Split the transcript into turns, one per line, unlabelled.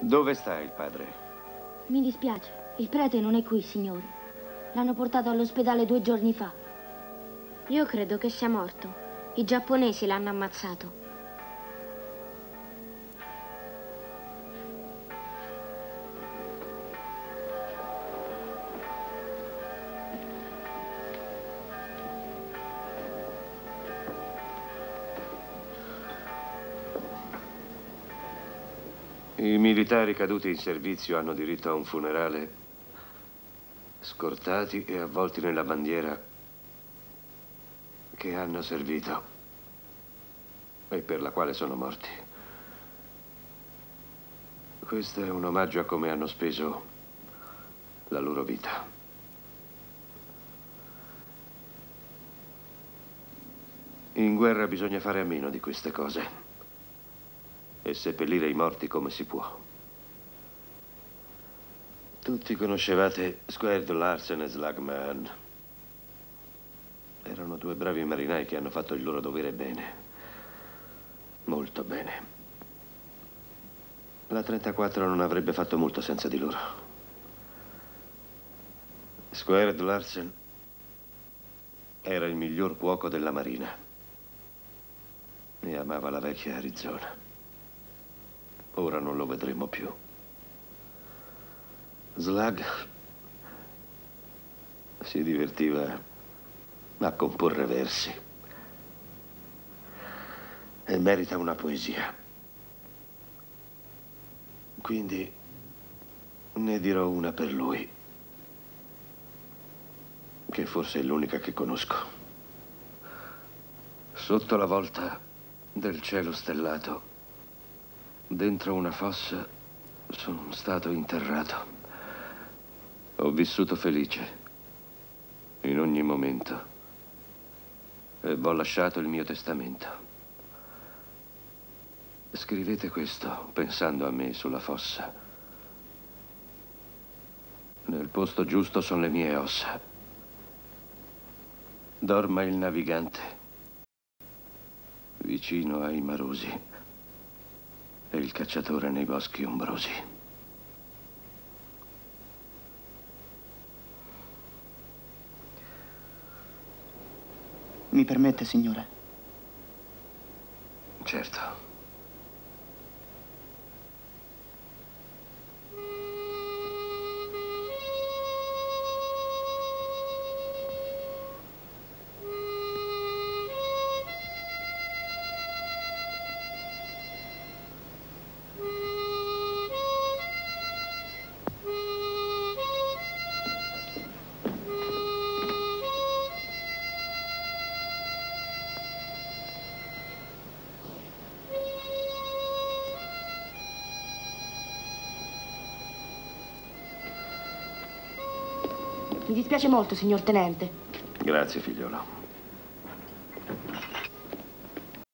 Dove sta il padre?
Mi dispiace, il prete non è qui, signore. L'hanno portato all'ospedale 2 giorni fa.
Io credo che sia morto. I giapponesi l'hanno ammazzato.
I militari caduti in servizio hanno diritto a un funerale, scortati e avvolti nella bandiera che hanno servito e per la quale sono morti. Questo è un omaggio a come hanno speso la loro vita. In guerra bisogna fare a meno di queste cose e seppellire i morti come si può. Tutti conoscevate Squerd Larsen e Slagman. Erano 2 bravi marinai che hanno fatto il loro dovere bene. Molto bene. La 34 non avrebbe fatto molto senza di loro. Squerd Larsen era il miglior cuoco della marina e amava la vecchia Arizona. Ora non lo vedremo più. Slag si divertiva a comporre versi e merita una poesia. Quindi ne dirò una per lui, che forse è l'unica che conosco. Sotto la volta del cielo stellato, dentro una fossa, sono stato interrato. Ho vissuto felice in ogni momento e ho lasciato il mio testamento. Scrivete questo pensando a me sulla fossa. Nel posto giusto sono le mie ossa. Dorma il navigante vicino ai marosi e il cacciatore nei boschi ombrosi.
Mi permette, signore?
Certo.
Mi dispiace molto, signor tenente.
Grazie, figliolo.